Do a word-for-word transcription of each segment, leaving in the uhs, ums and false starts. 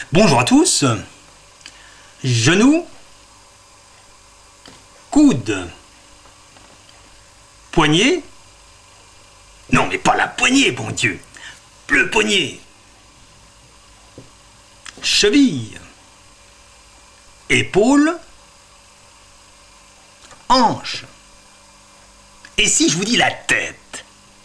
Bonjour à tous. Genou, coude, poignet. Non, mais pas la poignée, bon Dieu. Le poignet. Cheville, épaule, hanche. Et si je vous dis la tête?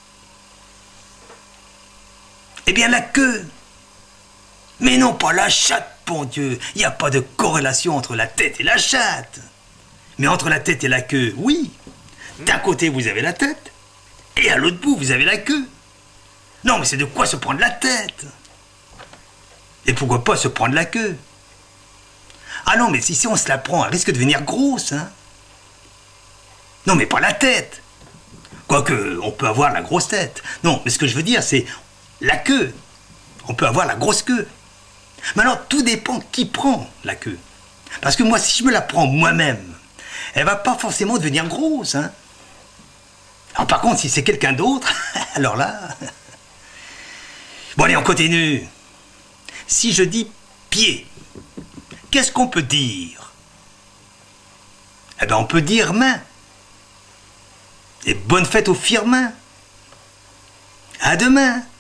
Eh bien la queue. Mais non, pas la chatte, bon Dieu. Il n'y a pas de corrélation entre la tête et la chatte. Mais entre la tête et la queue, oui. D'un côté, vous avez la tête, et à l'autre bout, vous avez la queue. Non, mais c'est de quoi se prendre la tête. Et pourquoi pas se prendre la queue? Ah non, mais si, si on se la prend, elle risque de devenir grosse, hein. Non, mais pas la tête. Quoique, on peut avoir la grosse tête. Non, mais ce que je veux dire, c'est la queue. On peut avoir la grosse queue. Maintenant, tout dépend qui prend la queue. Parce que moi, si je me la prends moi-même, elle va pas forcément devenir grosse, hein. Alors par contre, si c'est quelqu'un d'autre, alors là... Bon allez, on continue. Si je dis pied, qu'est-ce qu'on peut dire? Eh bien, on peut dire main. Et bonne fête aux firmains. À demain.